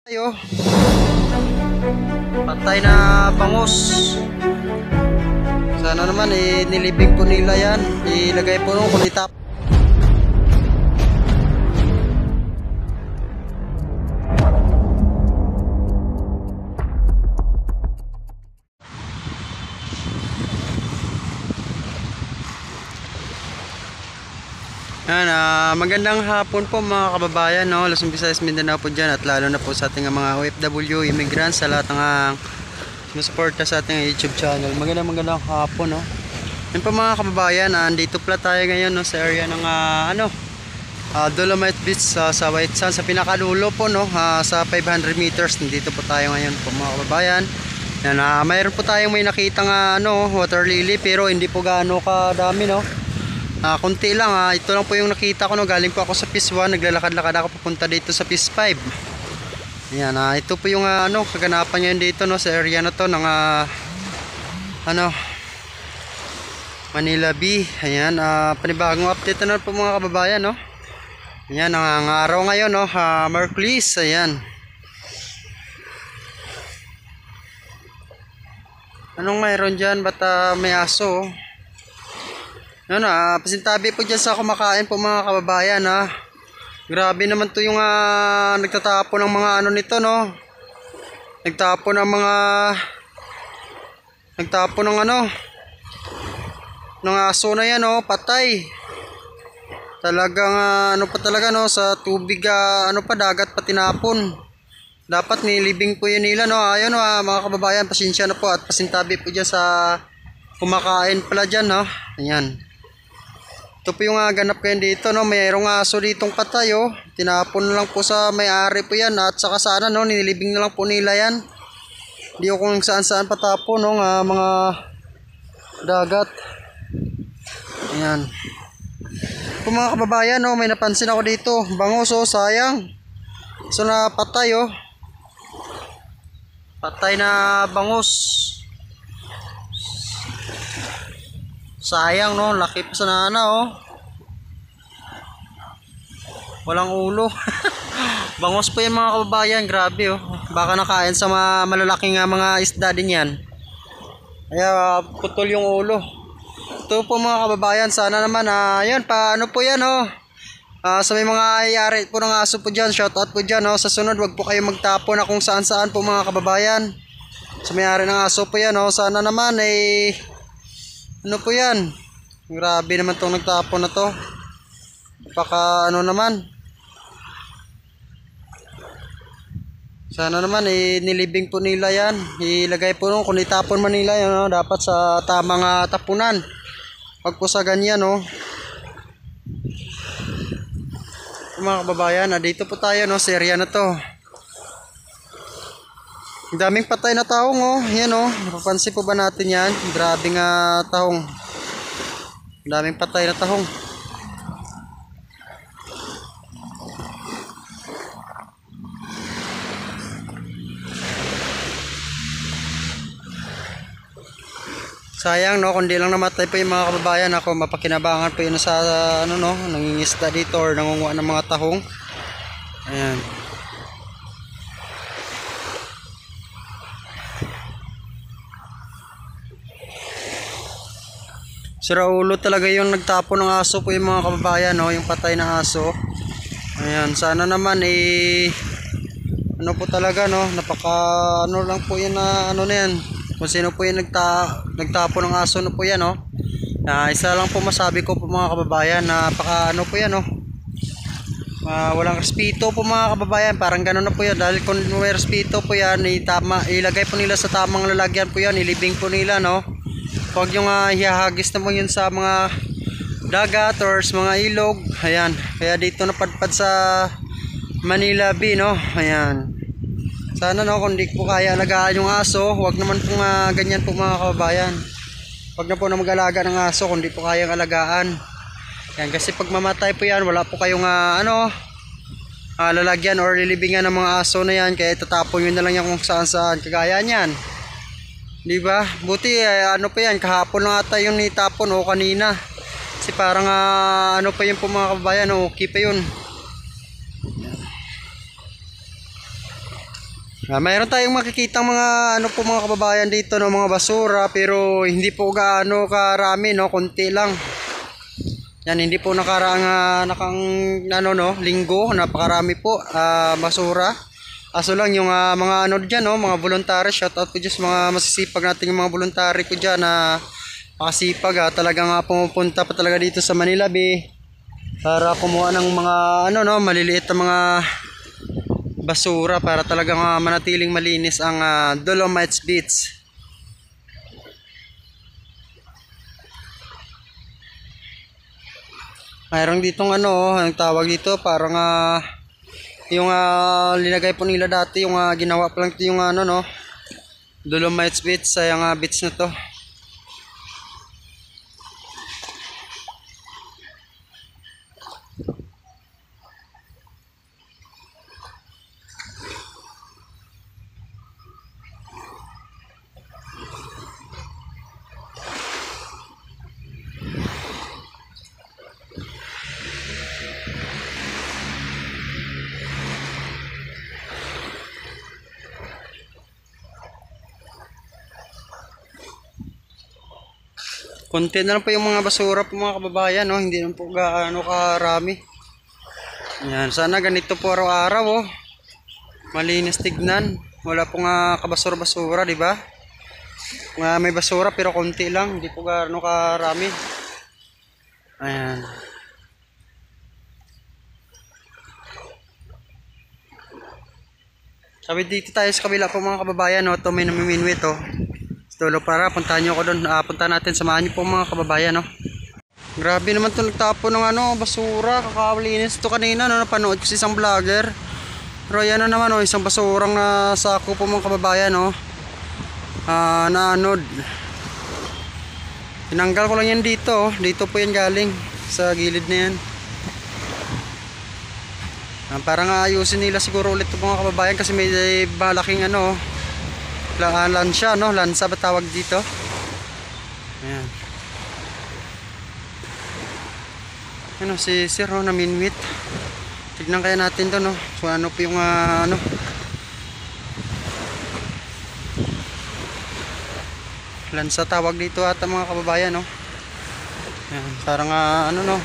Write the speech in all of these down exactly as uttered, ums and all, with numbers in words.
Ayo, patay na bangus. Sana naman eh, nilibing po nila yan. Ilagay po nung kulitap. Yan, uh, magandang hapon po mga kababayan, no? Luzon, Visayas, Mindanao po dyan, at lalo na po sa ating mga O F W, immigrants, sa lahat ng uh, sumusuporta sa ating YouTube channel. Magandang magandang hapon, no? Yan po mga kababayan, uh, andito pala tayo ngayon, no, sa area ng uh, ano, uh, Dolomite Beach uh, sa White Sand, sa pinakalulo po, no, uh, sa five hundred meters. Nandito po tayo ngayon po mga kababayan. Yan, uh, mayroon po tayong may nakitang uh, ano, water lily, pero hindi po gaano kadami, no. Ah, uh, kunti lang, ah. Ito lang po yung nakita ko, no. Galing po ako sa Piece one, naglalakad-lakad ako papunta dito sa Piece five. Ayan, ah, ito po yung uh, ano, kaganapan ngayon dito, no, sa area na to ng uh, ano, Manila Bay. Ayan, ah, panibagong update na po mga kababayan, no. Ayan, ang, ang araw ngayon, no, uh, Merkulis. Ayan. Anong mayroon dyan? Ba't uh, may aso? Ano, ah, pasintabi po dyan sa kumakain po mga kababayan, ha. Grabe naman to yung uh, nagtatapo ng mga ano nito, no. Nagtapo ng mga Nagtapo ng ano ng aso na yan, no. Patay. Talagang uh, ano pa talaga, no, sa tubig, uh, ano pa, dagat pa tinapon. Dapat nilibing po yun nila, no. Ayun, no, uh, mga kababayan, pasensya na po at pasintabi po dyan sa kumakain pala dyan, no. Ayan. Ito po yung uh, ganap kayo dito, no. Mayroong aso ditong patay, oh. Tinapon lang po sa may-ari po yan. At saka sana, no, nilibing na lang po nila yan. Hindi ko kung saan saan patapon, no, uh, mga dagat. Ayan. Ito mga kababayan, no, may napansin ako dito. Bangus, oh, sayang. So na patay, oh. Patay na bangus. Sayang, no, laki pa sa nana, oh. Walang ulo. Bangos po yan mga kababayan, grabe, oh. Baka nakain sa mga malalaking uh, mga isda din yan. Kaya uh, putol yung ulo. Ito po mga kababayan, sana naman, uh, yan, paano po yan, oh. Uh, sa may mga ayari po ng aso po dyan, shout out po dyan, oh. Sa sunod, wag po kayo magtapo na kung saan saan po mga kababayan. Sa may ayari ng aso po yan, oh. Sana naman, eh, ano po yan? Grabe naman itong nagtapon na to. Baka ano naman. Sana naman eh, nilibing po nila yan. Ilagay po nung kung itapon man nila yan, no? Dapat sa tamang uh, tapunan. Pag po sa ganyan, no? Mga kababayan, ah, dito po tayo, no, sa area na to. Ang daming patay na tahong, oh. Yan, oh. Napapansin po ba natin yan? Grabe nga tahong. Ang daming patay na tahong. Sayang, no, kundi lang namatay po yung mga kababayan. Ako, mapakinabangan po yun sa ano, no, nangingisda dito or nangunguha ng mga tahong. Ayan. Siraulo talaga yung nagtapo ng aso po yung mga kababayan, no, yung patay na aso. Ayan, sana naman eh, ano po talaga, no, napaka ano lang po yan na ano na yan. Kung sino po yung nagta, nagtapo ng aso, no po yan, no. Uh, isa lang po masabi ko po mga kababayan, napaka ano po yan, no. Uh, walang respeto po mga kababayan, parang gano'n na po yan. Dahil kung may respeto po yan, itama, ilagay po nila sa tamang lalagyan po yan, ilibing po nila, no. Huwag yung uh, hihagis naman yun sa mga dagat or sa mga ilog. Ayan, kaya dito napadpad sa Manila Bay, no. Ayan, sana, no, kung di po kaya alagaan yung aso, huwag naman po uh, ganyan po mga kababayan. Huwag na po na mag-alaga ng aso kung di po kayang alagaan. Ayan, kasi pag mamatay po yan, wala po kayong uh, ano, uh, lalagyan or lilibingan ng mga aso na yan. Kaya itatapon nyo na lang yan kung saan saan, kagaya nyan. Diba? Buti eh, ano pa yan, kahapon lang ata yung nitapon o kanina. Kasi parang uh, ano pa yun po mga kababayan, okay pa yun. Ah, mayroon tayong makikitang mga ano po mga kababayan dito no, mga basura pero hindi po gaano karami no, konti lang. Yan, hindi po nakaraang uh, nakang ano no, linggo, napakarami po uh, basura. Aso lang yung uh, mga ano diyan no, mga voluntary, shout out po dyan sa mga masisipag nating mga voluntary ko diyan na makasipag ha, talagang uh, pumupunta pa talaga dito sa Manila Bay para kumuha ng mga ano no, maliliit na mga basura para talagang uh, manatiling malinis ang uh, Dolomites Beach. Mayroon ditong ano, ang tawag dito parang uh, yung uh, linagay po nila dati, yung uh, ginawa pa lang ito yung ano no, Dolomites Beach, sayang uh, beach na to. Konti na lang po yung mga basura po mga kababayan no? Hindi naman po gaano karami. Yan, sana ganito po araw-araw oh. Malinis tignan. Wala po nga kabasura-basura, di ba? Nga may basura pero konti lang, hindi po gaano karami. Ayan. Sabi dito tayo sa kabila po mga kababayan no? Ito may namiminwit oh. Tulo para puntahan nyo ako doon, uh, punta natin, samahan nyo po mga kababayan no? Grabe naman ito nagtapo ng ano, basura, kakalinis ito kanina no? Napanood ko si isang vlogger pero yan na naman oh, isang basurang na sako po mga kababayan no? Uh, naanod, tinanggal ko lang yan dito oh. Dito po yan galing sa gilid na yan. uh, Parang ayusin nila siguro ulit ito mga kababayan kasi may malaking ano Uh, lansya no, lansa ba tawag dito? Ayan. Ano si sir no, naminwit. Tignan kaya natin to no. So ano po yung uh, ano lansa tawag dito ata mga kababayan no. Ayan, parang uh, ano no.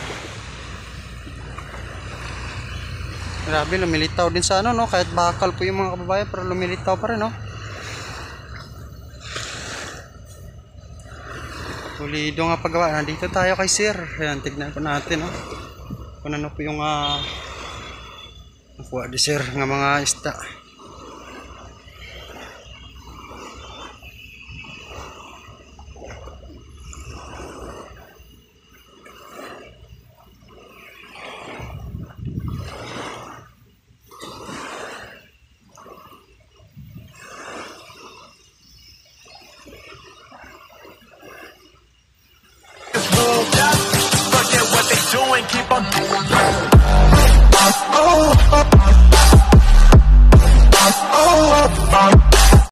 Grabe, lumilitaw din sa ano no, kahit bakal po yung mga kababayan pero lumilitaw pa rin no. Pulido nga paggawa. Nandito tayo kay sir. Ayan, tignan po natin no? Kung ano po yung uh, nakuha di sir ng mga isda.